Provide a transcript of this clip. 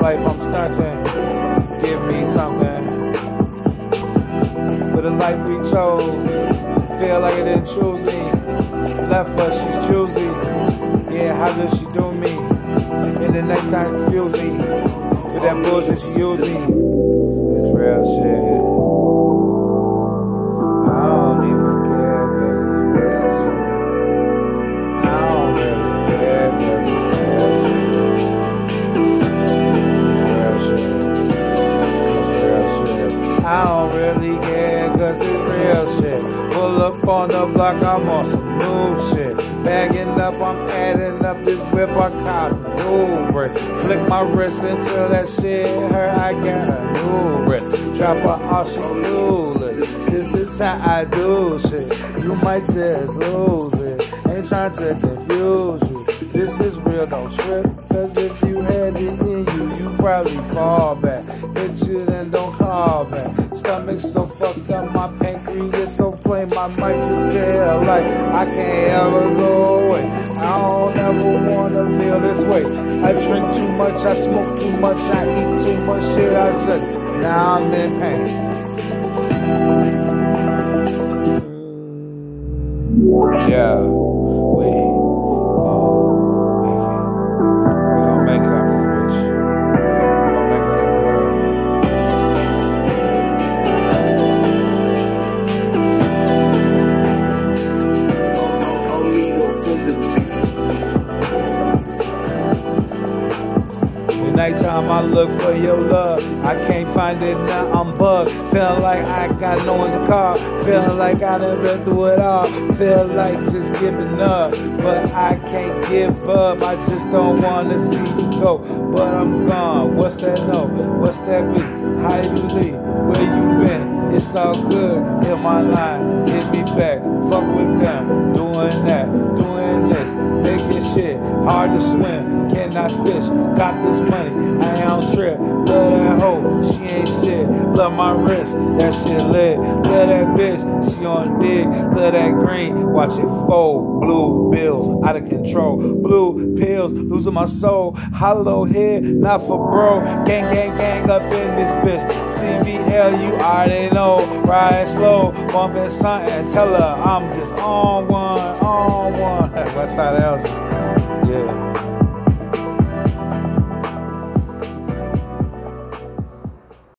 life I'm stunting. Give me something. For the life we chose, feel like it didn't choose me. Left her, she's choosy. Yeah, how does she do me? In the nighttime confuse me. With that bullshit she use me. It's real shit. I don't even care cause it's real shit. I don't really care cause it's real shit. It's real shit. I don't really care cause it's real shit. Pull up on the block, I'm on some new shit. Bagging up, I'm adding up this whip, I caught a new brick. Flick my wrist until that shit hurt, I got a new wrist. Drop her off, she clueless. This is how I do shit. You might just lose it. Ain't trying to confuse you. This is real, don't trip. Cause if you had it in you, you probably fall back. Hit you, then don't call back. Stomach so fucked up, my pancreas so flame, my mic just feel like I can't ever go away. I don't ever wanna feel this way. I drink too much, I smoke too much, I eat too much shit, I said, now I'm in pain. Yeah, we gon' make it out this bitch. We gon' make it in the world. Nighttime I look for your love, I can't find it now, I'm bugged. Feeling like I got no one to call, feeling like I done been through it all. Feel like just giving up, but I can't give up. I just don't wanna see you go, but I'm gone. What's that note? What's that beat? How you leave? Where you been? It's all good, hit my line, hit me back. Fuck with them, doing that, doing this, making shit hard to swim, cannot fish. Got this money, I ain't on trip. Love that hoe, she ain't shit. Love my wrist, that shit lit. Love that bitch, she on dick. Love that green, watch it fold. Blue bills, out of control. Blue pills, losing my soul. Hollow head, not for bro. Gang, gang, gang up in this bitch. CBL, you already know. Ride slow, bumping something. Tell her I'm just on one, on one. West Side Elgin.